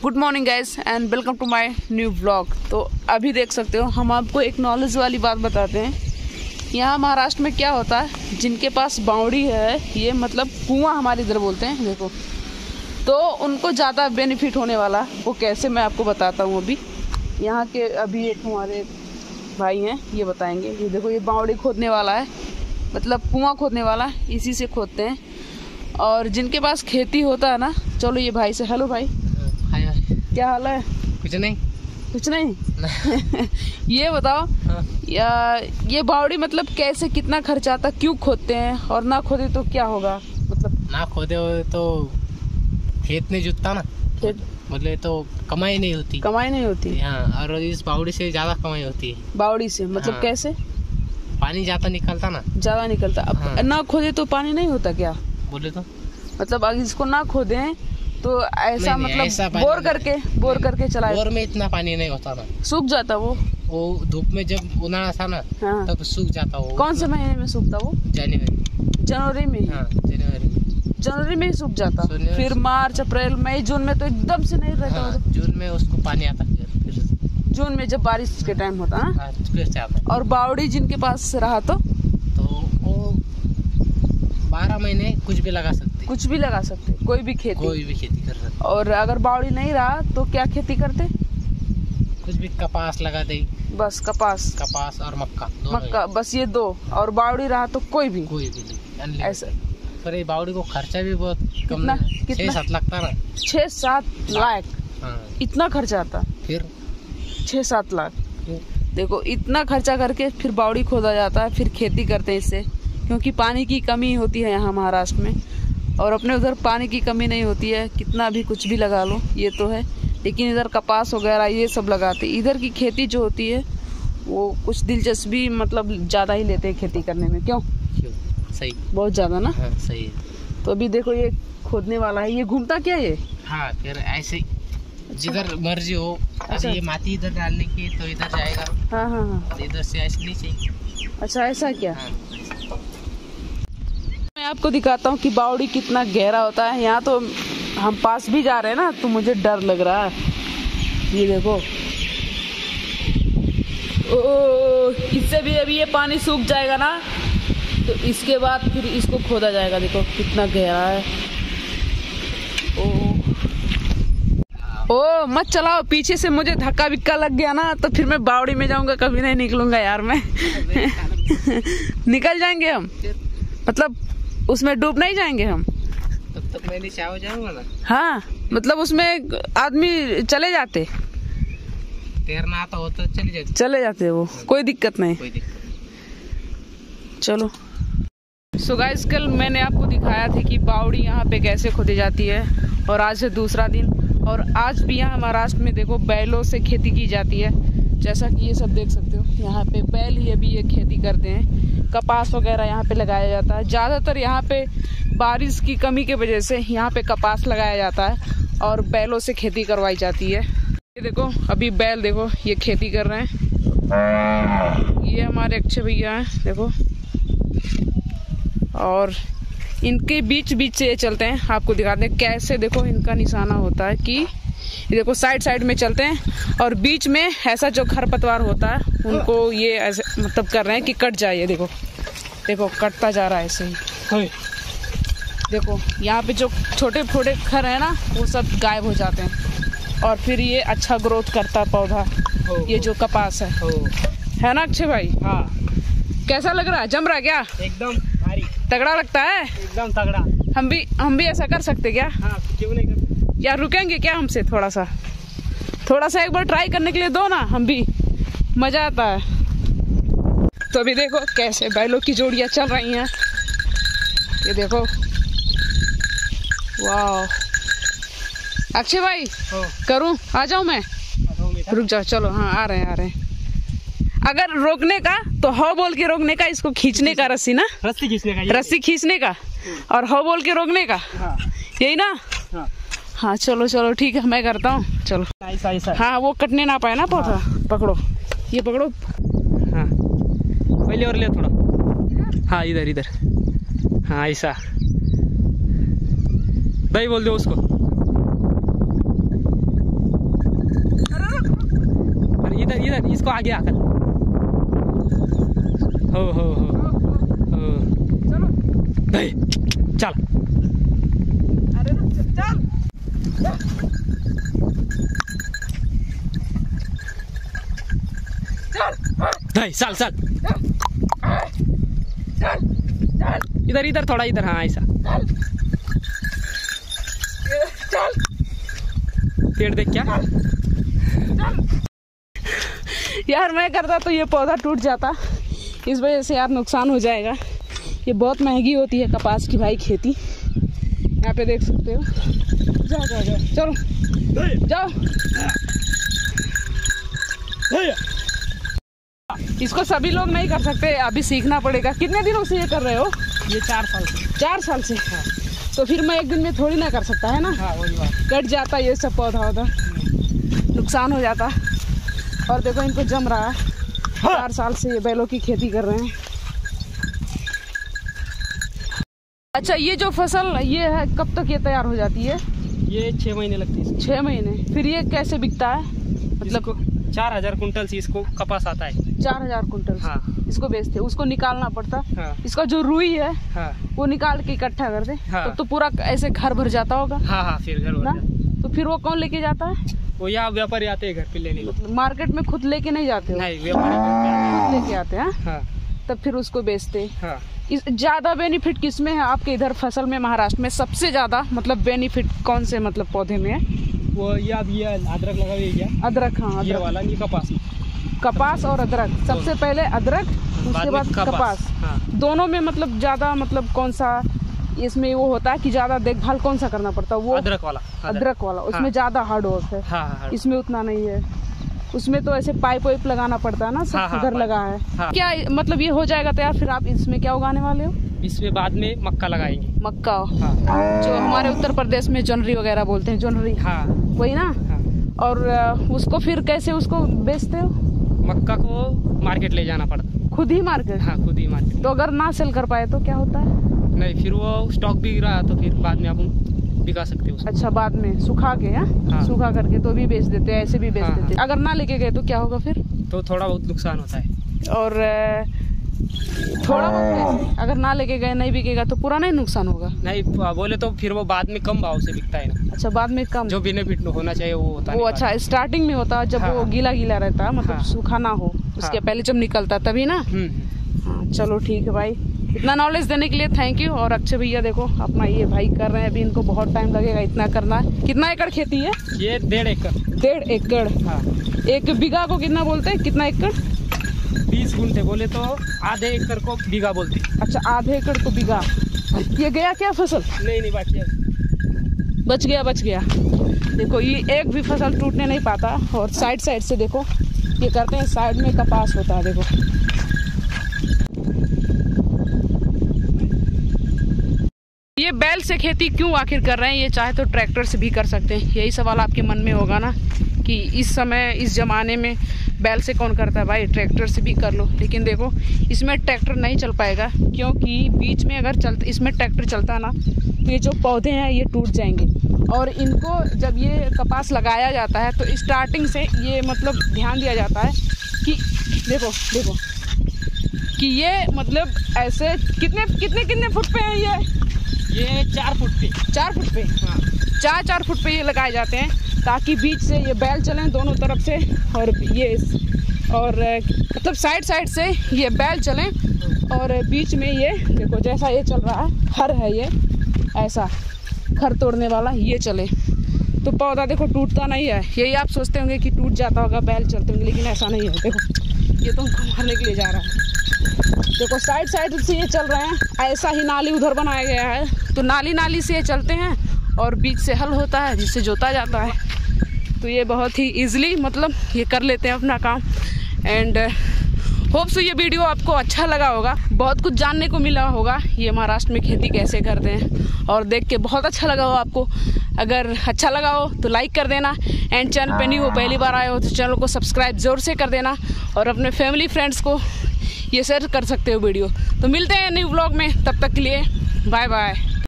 Good morning guys and welcome to my new vlog. तो अभी देख सकते हो हम आपको एक नॉलेज वाली बात बताते हैं। यहाँ महाराष्ट्र में क्या होता है, जिनके पास बावड़ी है, ये मतलब कुआं हमारे इधर बोलते हैं, देखो, तो उनको ज़्यादा बेनिफिट होने वाला है। वो कैसे मैं आपको बताता हूँ। अभी यहाँ के अभी एक हमारे भाई हैं, ये बताएंगे। ये देखो, ये बावड़ी खोदने वाला है, मतलब कुआं खोदने वाला है, इसी से खोदते हैं। और जिनके पास खेती होता है ना, चलो ये भाई से, हेलो भाई, क्या हाल है? कुछ नहीं ये बताओ, हाँ। ये बावड़ी मतलब कैसे, कितना खर्चा आता, क्यों खोदते हैं, और ना खोदे तो क्या होगा? मतलब ना खोदे हो तो खेत नहीं जुतता ना, खेत मतलब तो कमाई नहीं होती। हाँ, और इस बावड़ी से ज्यादा कमाई होती है। बावड़ी से मतलब हाँ। कैसे? पानी ज्यादा निकलता ना, ज्यादा निकलता। अब हाँ। ना खोदे तो पानी नहीं होता क्या? बोले तो मतलब अगर इसको ना खोदे तो ऐसा, नहीं, मतलब ऐसा बोर करके चलाए, बोर में इतना पानी नहीं होता ना, सूख जाता वो धूप में जब उनाड़ा था ना, हाँ। तब सूख जाता वो। कौन से महीने में सूखता वो? जनवरी में। हाँ, जनवरी में ही सूख जाता। फिर मार्च, अप्रैल, मई, जून में तो एकदम से नहीं रहता। हाँ, जून में उसको पानी आता, फिर जून में जब बारिश के टाइम होता है। हाँ, फिर से आता। और बावड़ी जिनके पास रहा तो वो 12 महीने कुछ भी लगा सकते, कोई भी खेती कर सकते। और अगर बावड़ी नहीं रहा तो क्या खेती करते? कुछ भी कपास लगा दे, बस कपास और मक्का, बस ये दो। और बावड़ी रहा तो कोई भी नहीं ऐसा। पर ये बावड़ी को खर्चा भी बहुत कम, कितना 6-7 लगता ना, 6-7 लाख। हाँ। इतना खर्चा आता? फिर 6-7 लाख। देखो, इतना खर्चा करके फिर बावड़ी खोदा जाता है, फिर खेती करते हैं इससे, क्योंकि पानी की कमी होती है यहाँ महाराष्ट्र में। और अपने उधर पानी की कमी नहीं होती है, कितना भी कुछ भी लगा लो, ये तो है। लेकिन इधर कपास वगैरह ये सब लगाते। इधर की खेती जो होती है वो कुछ दिलचस्पी मतलब ज़्यादा ही लेते हैं खेती करने में। क्यों? सही, बहुत ज़्यादा ना। हाँ, सही है। तो अभी देखो, ये खोदने वाला है, ये घूमता क्या ये? हाँ, फिर ऐसे जिधर मर्जी हो। अच्छा। ये माटी इधर डालने की तो इधर जाएगा। हाँ। इधर से ऐसे नहीं चाहिए। अच्छा, ऐसा क्या? हाँ। मैं आपको दिखाता हूँ कि बावड़ी कितना गहरा होता है। यहाँ तो हम पास भी जा रहे हैं ना, तो मुझे डर लग रहा है। ये देखो, इससे भी अभी ये पानी सूख जाएगा ना, तो इसके बाद फिर इसको खोदा जाएगा। देखो कितना गहरा है। ओ मत चलाओ, पीछे से मुझे धक्का विक्का लग गया ना, तो फिर मैं बावड़ी में जाऊंगा, कभी नहीं निकलूंगा यार मैं। निकल जाएंगे हम, मतलब उसमें डूब नहीं जाएंगे हम। तब तक मैं नीचे आ जाऊंगा ना। हाँ, मतलब उसमें आदमी चले जाते, तैरना आता हो तो चले जाते वो, कोई दिक्कत नहीं। चलो, सो गाइस, कल मैंने आपको दिखाया था कि बावड़ी यहाँ पे कैसे खोदी जाती है, और आज है दूसरा दिन। और आज भी यहाँ महाराष्ट्र में देखो बैलों से खेती की जाती है, जैसा कि ये सब देख सकते हो। यहाँ पे बैल ही अभी ये खेती करते हैं। कपास वगैरह यहाँ पे लगाया जाता है। ज़्यादातर यहाँ पे बारिश की कमी की वजह से यहाँ पे कपास लगाया जाता है और बैलों से खेती करवाई जाती है। ये देखो, अभी बैल देखो, ये खेती कर रहे हैं। ये हमारे अक्षय भैया हैं, देखो, और इनके बीच से ये चलते हैं। आपको दिखाते हैं कैसे, देखो इनका निशाना होता है कि ये देखो साइड में चलते हैं, और बीच में ऐसा जो खरपतवार होता है उनको ये ऐसे मतलब कर रहे हैं कि कट जाए। ये देखो कटता जा रहा है ऐसे ही। देखो यहाँ पे जो छोटे खर है ना, वो सब गायब हो जाते हैं, और फिर ये अच्छा ग्रोथ करता पौधा, ये जो कपास है ना अक्षय भाई? हाँ। कैसा लग रहा है? जम रहा है क्या? एकदम भारी तगड़ा लगता है, एकदम तगड़ा। हम भी ऐसा कर सकते क्या? हाँ, क्यों नहीं करते यार? रुकेंगे क्या हमसे? थोड़ा सा एक बार ट्राई करने के लिए दो ना, हम भी, मजा आता है। तो अभी देखो कैसे बैलों की जोड़ियां चल रही हैं। ये देखो, वाह। अक्षय भाई, करूं? आ जाऊं मैं? रुक जाओ, चलो। हाँ, आ रहे हैं। अगर रोकने का तो हो बोल के रोकने का, इसको खींचने का, रस्सी खींचने का, और हो बोल के रोकने का। हाँ। यही ना? हाँ, चलो ठीक है, मैं करता हूँ। चलो। ऐसा। हाँ, वो कटने ना पाए ना पौधा। पकड़ो, ये पकड़ो। हाँ, पहले और ले थोड़ा। हाँ, इधर। हाँ, ऐसा दही बोल दो उसको। इधर इसको आगे आकर हो चलो दे चल। अरे ना चल दे चल चल इधर इधर थोड़ा इधर। हाँ ऐसा पेड़ देख क्या यार मैं करता तो ये पौधा टूट जाता, इस वजह से यार नुकसान हो जाएगा। ये बहुत महंगी होती है कपास की भाई खेती। यहाँ पे देख सकते हो। जाओ जाओ जाओ चलो जाओ। इसको सभी लोग नहीं कर सकते, अभी सीखना पड़ेगा। कितने दिनों से ये कर रहे हो? ये 4 साल से। 4 साल से। हाँ। तो फिर मैं एक दिन में थोड़ी ना कर सकता है ना। हाँ वही बात। कट जाता ये सब पौधा होता, नुकसान हो जाता। और देखो इनको जम रहा है। हाँ। 4 साल से ये बैलों की खेती कर रहे हैं। अच्छा ये जो फसल ये है कब तक ये तैयार हो जाती है? ये 6 महीने लगती है। 6 महीने। फिर ये कैसे बिकता है? मतलब 4000 कुंटल से इसको कपास आता है। 4000 कुंटल। हाँ। इसको बेचते, उसको निकालना पड़ता। हाँ। इसका जो रुई है हाँ। वो निकाल के इकट्ठा कर दे। हाँ। तो पूरा ऐसे घर भर जाता होगा। हाँ हाँ फिर घर ना? तो फिर वो कौन लेके जाता है? वो यहाँ व्यापारी आते हैं घर पे लेने। मतलब मार्केट में खुद लेके नहीं जाते हो? नहीं व्यापारी खुद लेके आते हैं। हाँ। तब फिर उसको बेचते। हाँ। ज्यादा बेनिफिट किस में है आपके इधर फसल में? महाराष्ट्र में सबसे ज्यादा मतलब बेनिफिट कौन से मतलब पौधे में है? वो ये अब ये अदरक लगा हुआ है क्या? अदरक। हाँ ये वाला ये कपास। कपास और अदरक। सबसे पहले अदरक उसके बाद कपास। हाँ। दोनों में मतलब ज्यादा मतलब कौन सा इसमें वो होता है कि ज्यादा देखभाल कौन सा करना पड़ता है? वो अदरक वाला। अदरक वाला उसमें हाँ। ज्यादा हार्ड वर्क है। हाँ। इसमें उतना नहीं है। उसमें तो ऐसे पाइप वाइप लगाना पड़ता है ना। सब हाँ, उधर लगा है। हाँ। क्या मतलब ये हो जाएगा तैयार, फिर आप इसमें क्या उगाने वाले हो? इसमें बाद में मक्का लगाएंगे। मक्का। हाँ। जो हमारे उत्तर प्रदेश में जोनरी वगैरह बोलते हैं। जोनरी। हाँ वही ना। हाँ। और उसको फिर कैसे उसको बेचते हो? मक्का को मार्केट ले जाना पड़ता। खुद ही मार्केट? हाँ खुद ही मार्केट। तो अगर ना सेल कर पाए तो क्या होता है? नहीं फिर वो स्टॉक बिक रहा है तो फिर बाद में अपन बिका सकते हो। अच्छा बाद में सुखा के? हाँ। सूखा करके तो भी बेच देते हैं, ऐसे भी बेच देते हैं। अगर ना लेके गए तो क्या होगा फिर? तो थोड़ा बहुत नुकसान होता है। और थोड़ा बहुत कैसे? अगर ना लेके गए नहीं बिकेगा तो पूरा नहीं नुकसान होगा? नहीं बोले तो फिर वो बाद में कम भाव से बिकता है ना। अच्छा बाद में कम। जो बेनिफिट होना चाहिए वो होता है। वो अच्छा स्टार्टिंग में होता है जब हाँ। वो गीला गीला रहता है, मतलब हाँ। सूखा ना हो उसके पहले जब निकलता तभी ना। हाँ चलो ठीक है भाई, इतना नॉलेज देने के लिए थैंक यू। और अक्षय भैया देखो अपना ये भाई कर रहे हैं, अभी इनको बहुत टाइम लगेगा इतना करना है। कितना एकड़ खेती है ये? 1.5 एकड़। 1.5 एकड़। हाँ। एक बीघा को कितना बोलते हैं? कितना एकड़? 20 गुंठे बोले तो आधे एकड़ को बीघा बोलते। अच्छा आधे एकड़ को बीघा। ये गया क्या फसल? नहीं बाकी बच गया। देखो ये एक भी फसल टूटने नहीं पाता। और साइड से देखो ये करते हैं, साइड में कपास होता है। देखो ये बैल से खेती क्यों आखिर कर रहे हैं? ये चाहे तो ट्रैक्टर से भी कर सकते हैं। यही सवाल आपके मन में होगा ना कि इस समय इस ज़माने में बैल से कौन करता है? भाई ट्रैक्टर से भी कर लो। लेकिन देखो इसमें ट्रैक्टर नहीं चल पाएगा, क्योंकि बीच में अगर इसमें ट्रैक्टर चलता ना तो ये जो पौधे हैं ये टूट जाएंगे। और इनको जब ये कपास लगाया जाता है तो स्टार्टिंग से ये मतलब ध्यान दिया जाता है कि देखो कि ये मतलब ऐसे कितने फुट पे है ये 4 फुट पे। 4 फुट पे। हाँ 4 फुट पे ये लगाए जाते हैं ताकि बीच से ये बैल चलें दोनों तरफ से। और मतलब साइड से ये बैल चलें और बीच में ये देखो जैसा ये चल रहा है, हर है ये ऐसा खर तोड़ने वाला, ये चले तो पौधा देखो टूटता नहीं है। यही आप सोचते होंगे कि टूट जाता होगा बैल चलते होंगे, लेकिन ऐसा नहीं है। देखो ये तो हमको मारने के लिए जा रहा है। देखो साइड से ये चल रहे हैं। ऐसा ही नाली उधर बनाया गया है तो नाली से ये चलते हैं और बीच से हल होता है जिससे जोता जाता है। तो ये बहुत ही ईजिली मतलब ये कर लेते हैं अपना काम। एंड होप सो ये वीडियो आपको अच्छा लगा होगा, बहुत कुछ जानने को मिला होगा ये महाराष्ट्र में खेती कैसे करते हैं, और देख के बहुत अच्छा लगा हो आपको। अगर अच्छा लगा हो तो लाइक कर देना, एंड चैनल पे न्यू हो पहली बार आए हो तो चैनल को सब्सक्राइब ज़रूर से कर देना, और अपने फैमिली फ्रेंड्स को ये शेयर कर सकते हो वीडियो। तो मिलते हैं न्यू व्लॉग में, तब तक के लिए बाय बाय।